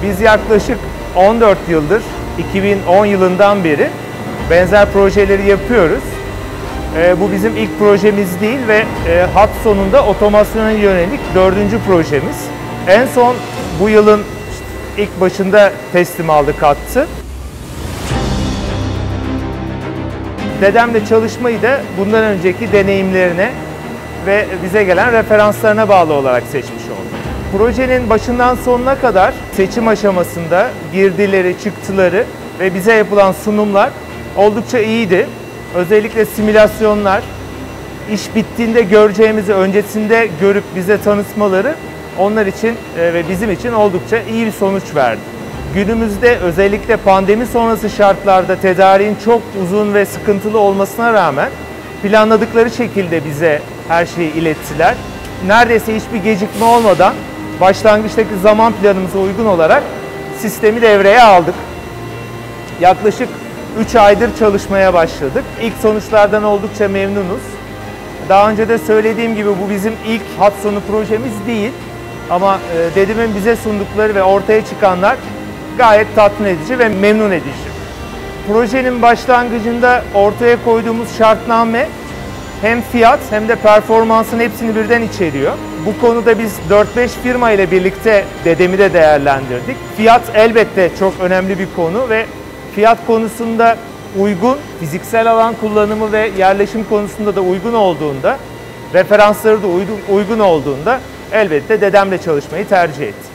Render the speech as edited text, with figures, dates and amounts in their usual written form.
Biz yaklaşık 14 yıldır, 2010 yılından beri benzer projeleri yapıyoruz. Bu bizim ilk projemiz değil ve hat sonunda otomasyona yönelik 4. projemiz. En son bu yılın ilk başında teslim aldık hattı. Dedemle çalışmayı da bundan önceki deneyimlerine ve bize gelen referanslarına bağlı olarak seçmiş olduk. Projenin başından sonuna kadar seçim aşamasında girdileri, çıktıları ve bize yapılan sunumlar oldukça iyiydi. Özellikle simülasyonlar, iş bittiğinde göreceğimizi öncesinde görüp bize tanıtmaları onlar için ve bizim için oldukça iyi bir sonuç verdi. Günümüzde özellikle pandemi sonrası şartlarda tedariğin çok uzun ve sıkıntılı olmasına rağmen planladıkları şekilde bize her şeyi ilettiler. Neredeyse hiçbir gecikme olmadan başlangıçtaki zaman planımıza uygun olarak sistemi devreye aldık. Yaklaşık 3 aydır çalışmaya başladık. İlk sonuçlardan oldukça memnunuz. Daha önce de söylediğim gibi bu bizim ilk hat sonu projemiz değil. Ama dedemin bize sundukları ve ortaya çıkanlar gayet tatmin edici ve memnun edici. Projenin başlangıcında ortaya koyduğumuz şartname hem fiyat hem de performansın hepsini birden içeriyor. Bu konuda biz 4-5 firma ile birlikte dedemi de değerlendirdik. Fiyat elbette çok önemli bir konu ve fiyat konusunda uygun, fiziksel alan kullanımı ve yerleşim konusunda da uygun olduğunda, referansları da uygun olduğunda elbette dedemle çalışmayı tercih etti.